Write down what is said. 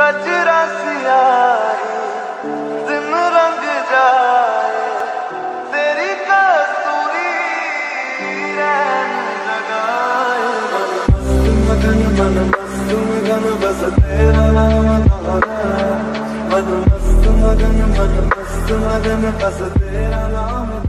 कजरा सियाही दिन रंग जाए, तेरी कसूरी रैन लगाए। मन मस्त मगन बस तेरा नाम दोहराए, मन मस्त मगन बस तेरा नाम